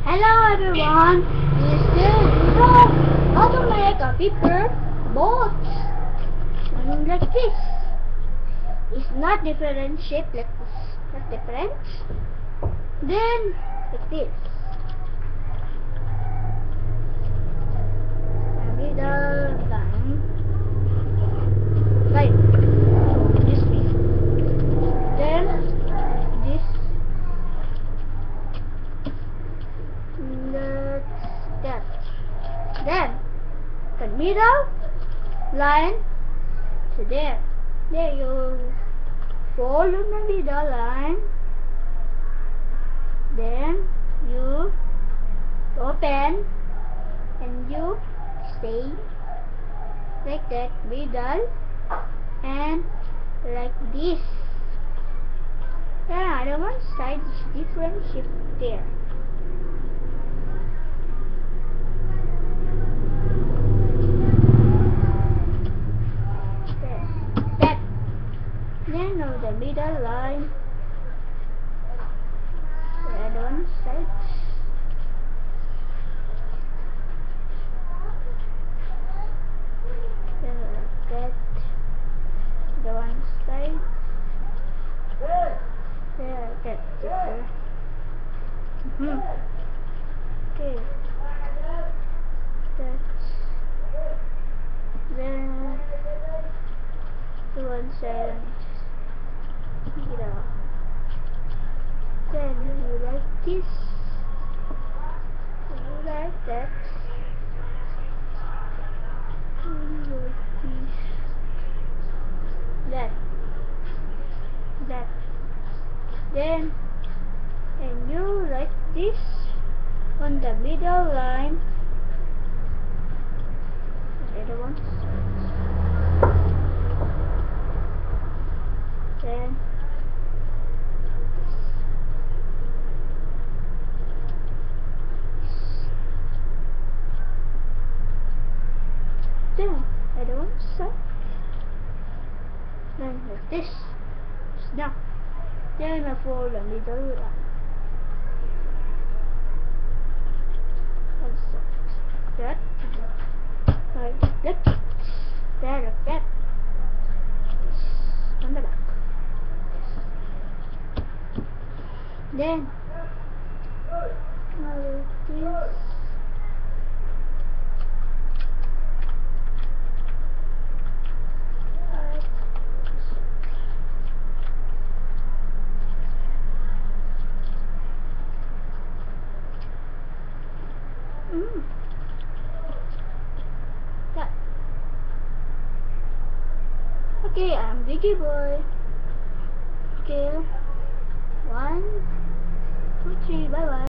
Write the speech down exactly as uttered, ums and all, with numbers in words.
Hello everyone, is this video how to make a paper boat mm, like this. It's not different shape like this, not different. Then like this. A middle line, right? So this way. Then this. Let's that. Then the middle line to there. There you follow the middle line. Then you open and you stay like that middle and like this. Then other one side is different shape there. Then of the middle line, red one side, then like that, the one side, then like that. Mm-hmm. Okay, that's then the one side. Middle. Then you like this, you like that, you like this, that, that, then and you like this on the middle line, the other one, then Then I don't stop. Then like this. Now, then I fold the middle line. Like that, like that, there, like that. On the back. Then like this. Mm. Yeah. Okay, I'm Vicky Boy. Okay, one, two, three, bye bye.